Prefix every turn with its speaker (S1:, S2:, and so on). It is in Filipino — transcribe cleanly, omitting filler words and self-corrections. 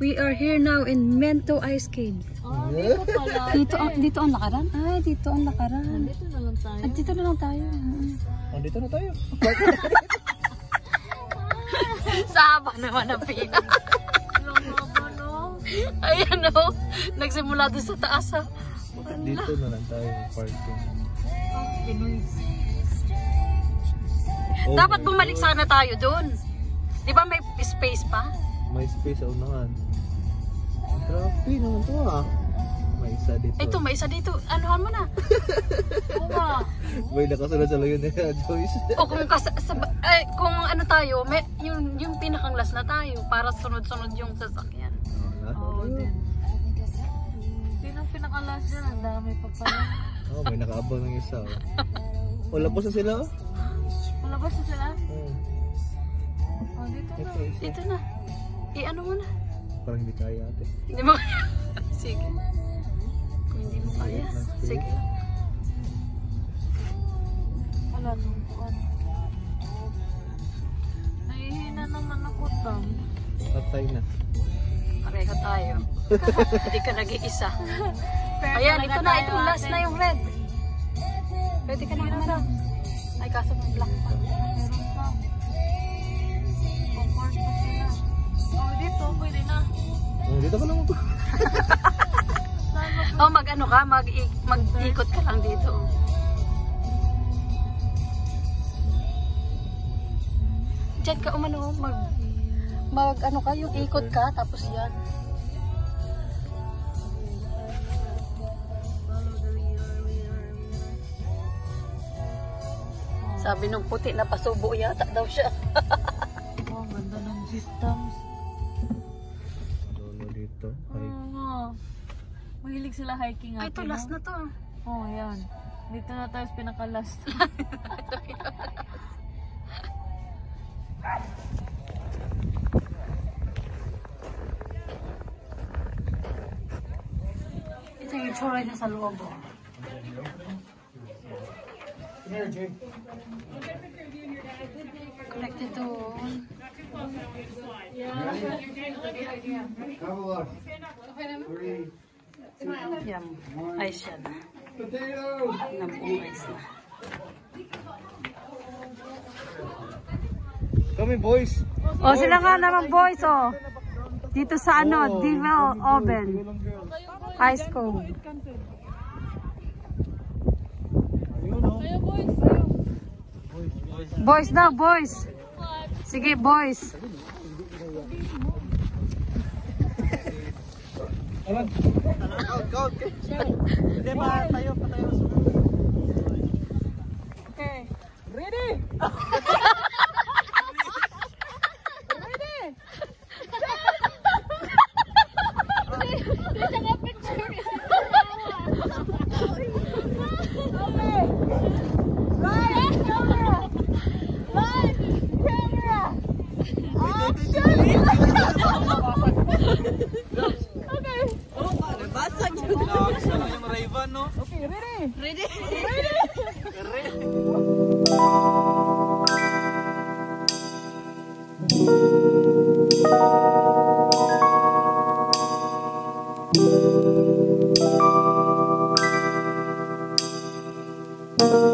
S1: We are here now in Mento Ice Cave.
S2: Dito pala.
S1: Dito ang lakaran? Ay, dito ang lakaran.
S2: Dito na lang tayo.
S1: Dito na lang tayo.
S3: Dito na tayo.
S1: Saba naman ang pila. Ayan o. Nagsimula doon sa taas ha.
S3: Dito na lang tayo. Parking.
S1: Dapat bumalik sana tayo doon. Di ba may space pa?
S3: May space sa unahan. Grabe naman to ah. May isa dito.
S1: Ito, may isa dito. Anuhan mo na. Oo nga.
S3: May nakasunod sa layon niya, Joyce.
S1: O kung ano tayo, may, yung pinakang last na tayo para sunod-sunod yung sasakyan.
S2: Oo din. Sinong pinakalas dyan? Ang dami pa pala.
S3: Oh, may nakaabang ng isa. Wala pa sa sila.
S2: Malabas na sila?
S3: Oh,
S2: dito na.
S1: Dito na. I-ano mo na.
S3: Parang hindi kaya ate.
S1: Hindi mo kaya. Sige. Kung hindi mo kaya. Sige.
S2: Wala nung nahihina naman ako tam.
S3: Patay na.
S1: Pareho tayo. Hindi ka nag-iisa. Ayan, ito na. Ito last na yung red. Pwede ka na naman. Ay, kaso may black pa.
S2: Meron pa. Comfort pa sila. Oh, dito. Pwede na.
S3: Oh, dito ka lang mo.
S1: Oh, mag-ano ka? Mag-ikot ka lang dito. Diyan ka umano. Mag-ano ka? Yung ikot ka. Tapos yan. Sabi nung puti na pasubo yata daw siya.
S2: Oh, ganda ng systems.
S3: Ano dito? Ay.
S2: Mahilig sila hiking
S1: Ay, ito last na to.
S2: Oh, yan. Dito na tayo sa pinaka-last.
S1: Ito yung tsura niya sa loob. Connected to... Yan. Ice siya na. Nabuong ice na.
S3: Kami boys.
S1: O, sila nga naman boys, o. Dito sa ano, Devil Oven. Ice Cove. Boys daw, boys. Sige, boys.
S3: Hindi ba tayo pa tayo.
S2: Okay. Ready?
S3: Okay, ready?
S1: Ready?
S3: Ready?